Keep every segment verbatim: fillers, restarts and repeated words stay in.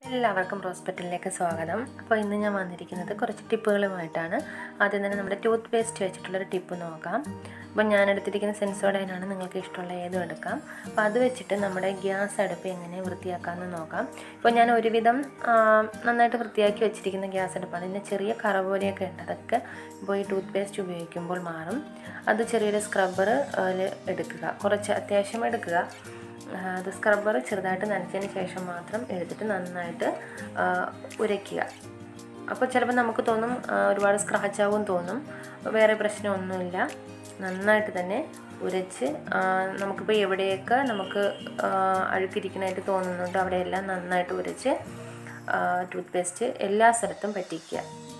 എല്ലാവർക്കും ഹോസ്പിറ്റലിലേക്ക് സ്വാഗതം. അപ്പോൾ ഇന്ന് ഞാൻ വന്നിരിക്കുന്നത് കുറച്ച് ടിപ്പുകളുമായിട്ടാണ്. ആദ്യം തന്നെ നമ്മുടെ ടൂത്ത് പേസ്റ്റ് വെച്ചിട്ടുള്ളൊരു ടിപ്പ് നോക്കാം. അപ്പോൾ ഞാൻ എടുത്തിരിക്കുന്ന സെൻസോഡൈനാണ്, നിങ്ങൾക്ക് ഇഷ്ടമുള്ള ഏതും എടുക്കാം. അപ്പോൾ അത് വെച്ചിട്ട് നമ്മുടെ ഗ്യാസ് അടുപ്പ് എങ്ങനെ വൃത്തിയാക്കാമെന്ന് നോക്കാം. ഇപ്പോൾ ഞാൻ ഒരുവിധം നന്നായിട്ട് വൃത്തിയാക്കി വെച്ചിരിക്കുന്ന ഗ്യാസ് അടുപ്പാണ്. ഇതിന് ചെറിയ കറ പോലെയൊക്കെ ഉണ്ട്, അതൊക്കെ ഇപ്പോൾ ഈ ടൂത്ത് പേസ്റ്റ് ഉപയോഗിക്കുമ്പോൾ മാറും. അത് ചെറിയൊരു സ്ക്രബ്ബർ എടുക്കുക, കുറച്ച് അത്യാവശ്യം എടുക്കുക. അത് സ്ക്രബ്ബർ ചെറുതായിട്ട് നനച്ചതിന് ശേഷം മാത്രം എടുത്തിട്ട് നന്നായിട്ട് ഉരയ്ക്കുക. അപ്പോൾ ചിലപ്പോൾ നമുക്ക് തോന്നും ഒരുപാട് സ്ക്രാച്ച് ആവും തോന്നും, വേറെ പ്രശ്നമൊന്നുമില്ല. നന്നായിട്ട് തന്നെ ഉരച്ച് നമുക്കിപ്പോൾ എവിടെയൊക്കെ നമുക്ക് അഴുക്കിരിക്കണമായിട്ട് തോന്നുന്നുണ്ടോ അവിടെയെല്ലാം നന്നായിട്ട് ഉരച്ച് ടൂത്ത് പേസ്റ്റ് എല്ലാ സ്ഥലത്തും പറ്റിക്കുക.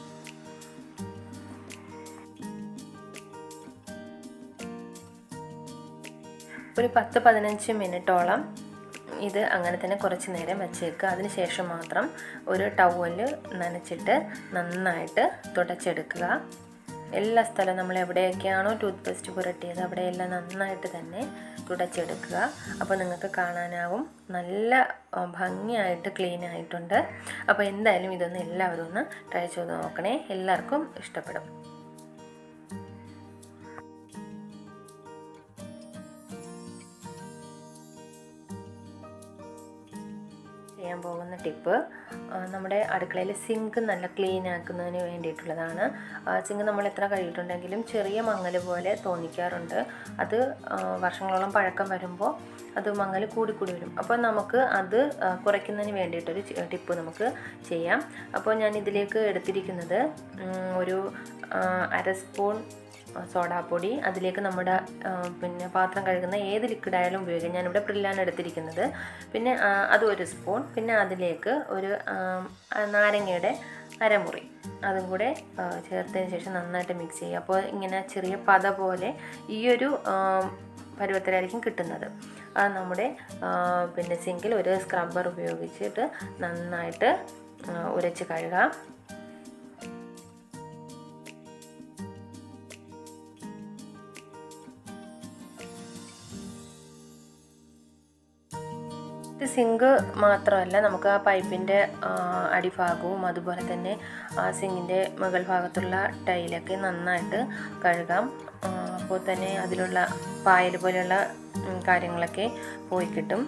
ഒരു പത്ത് പതിനഞ്ച് മിനിറ്റോളം ഇത് അങ്ങനെ തന്നെ കുറച്ച് നേരം വച്ചേക്കുക. അതിന് ശേഷം മാത്രം ഒരു ടവൽ നനച്ചിട്ട് നന്നായിട്ട് തുടച്ചെടുക്കുക. എല്ലാ സ്ഥലവും നമ്മൾ എവിടെയൊക്കെയാണോ ടൂത്ത് പേസ്റ്റ് പുരട്ടിയത് അവിടെയെല്ലാം നന്നായിട്ട് തന്നെ തുടച്ചെടുക്കുക. അപ്പോൾ നിങ്ങൾക്ക് കാണാനാവും നല്ല ഭംഗിയായിട്ട് ക്ലീൻ ആയിട്ടുണ്ട്. അപ്പോൾ എന്തായാലും ഇതൊന്ന് എല്ലാവരും ഒന്ന് ട്രൈ ചെയ്ത് നോക്കണേ, എല്ലാവർക്കും ഇഷ്ടപ്പെടും. ചെയ്യാൻ പോകുന്ന ടിപ്പ് നമ്മുടെ അടുക്കളയിൽ സിങ്ക് നല്ല ക്ലീൻ ആക്കുന്നതിന് വേണ്ടിയിട്ടുള്ളതാണ്. സിങ്ക് നമ്മൾ എത്ര കഴുകിയിട്ടുണ്ടെങ്കിലും ചെറിയ മങ്ങൽ പോലെ തോന്നിക്കാറുണ്ട്. അത് വർഷങ്ങളോളം പഴക്കം വരുമ്പോൾ അത് മങ്ങൽ കൂടിക്കൂടി വരും. അപ്പോൾ നമുക്ക് അത് കുറയ്ക്കുന്നതിന് വേണ്ടിയിട്ടൊരു ടിപ്പ് നമുക്ക് ചെയ്യാം. അപ്പോൾ ഞാൻ ഇതിലേക്ക് എടുത്തിരിക്കുന്നത് ഒരു അര സ്പൂൺ സോഡാപ്പൊടി, അതിലേക്ക് നമ്മുടെ പിന്നെ പാത്രം കഴുകുന്ന ഏത് ലിക്വിഡായാലും ഉപയോഗിക്കാം. ഞാനിവിടെ പ്രില്ലാണ് എടുത്തിരിക്കുന്നത്. പിന്നെ അത് ഒരു സ്പൂൺ, പിന്നെ അതിലേക്ക് ഒരു നാരങ്ങയുടെ അരമുറി അതും കൂടെ ചേർത്തതിന് ശേഷം നന്നായിട്ട് മിക്സ് ചെയ്യുക. അപ്പോൾ ഇങ്ങനെ ചെറിയ പത പോലെ ഈ ഒരു പരുവത്തിലായിരിക്കും കിട്ടുന്നത്. അത് നമ്മുടെ പിന്നെ സിങ്കിൽ ഒരു സ്ക്രബ്ബർ ഉപയോഗിച്ചിട്ട് നന്നായിട്ട് ഉരച്ച് കഴുകാം. ഇത് സിങ്ക് മാത്രമല്ല, നമുക്ക് ആ പൈപ്പിൻ്റെ അടിഭാഗവും അതുപോലെ തന്നെ ആ സിങ്കിൻ്റെ മുകൾ ഭാഗത്തുള്ള ടൈലൊക്കെ നന്നായിട്ട് കഴുകാം. അപ്പോൾ തന്നെ അതിലുള്ള പായൽ പോലെയുള്ള കാര്യങ്ങളൊക്കെ പോയി കിട്ടും.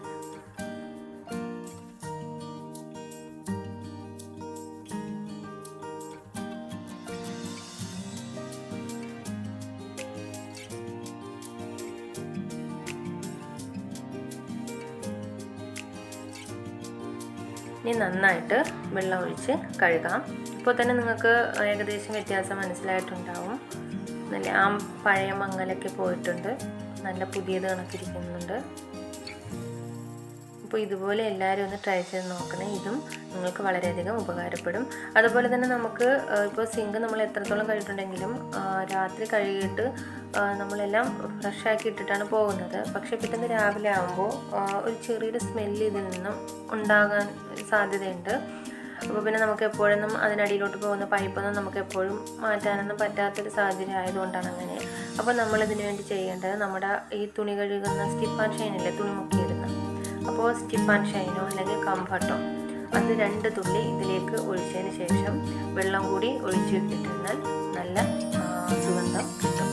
ഇനി നന്നായിട്ട് വെള്ളം ഒഴിച്ച് കഴുകാം. ഇപ്പോൾ തന്നെ നിങ്ങൾക്ക് ഏകദേശം വ്യത്യാസം മനസ്സിലായിട്ടുണ്ടാവും. നല്ല ആ പഴയ മങ്ങലൊക്കെ പോയിട്ടുണ്ട്, നല്ല പുതിയത് കണക്കിരിക്കുന്നുണ്ട്. അപ്പോൾ ഇതുപോലെ എല്ലാവരും ഒന്ന് ട്രൈ ചെയ്ത് നോക്കണേ, ഇതും നിങ്ങൾക്ക് വളരെയധികം ഉപകാരപ്പെടും. അതുപോലെ തന്നെ നമുക്ക് ഇപ്പോൾ സിങ്ക് നമ്മൾ എത്രത്തോളം കഴുകിയിട്ടുണ്ടെങ്കിലും രാത്രി കഴുകിയിട്ട് നമ്മളെല്ലാം ഫ്രഷാക്കി ഇട്ടിട്ടാണ് പോകുന്നത്. പക്ഷേ പെട്ടെന്ന് രാവിലെ ആകുമ്പോൾ ഒരു ചെറിയൊരു സ്മെല്ല് ഇതിൽ നിന്നും ഉണ്ടാകാൻ സാധ്യതയുണ്ട്. അപ്പോൾ പിന്നെ നമുക്ക് എപ്പോഴൊന്നും അതിനടിയിലോട്ട് പോകുന്ന പൈപ്പൊന്നും നമുക്ക് എപ്പോഴും മാറ്റാനൊന്നും പറ്റാത്തൊരു സാഹചര്യം ആയതുകൊണ്ടാണ് അങ്ങനെ. അപ്പോൾ നമ്മളിതിനു വേണ്ടി ചെയ്യേണ്ടത് നമ്മുടെ ഈ തുണി കഴുകുന്ന സ്റ്റിപ്പ് ആൻഡ് ഷൈനില്ലേ, തുണി മുക്കിയിടുന്ന, അപ്പോൾ സ്റ്റിപ്പ് ആൻഡ് ഷൈനോ അല്ലെങ്കിൽ കംഫർട്ടോ അത് രണ്ട് തുള്ളി ഇതിലേക്ക് ഒഴിച്ചതിന് ശേഷം വെള്ളം കൂടി ഒഴിച്ചു ഇട്ടിരുന്നാൽ നല്ല സുഗന്ധം കിട്ടും.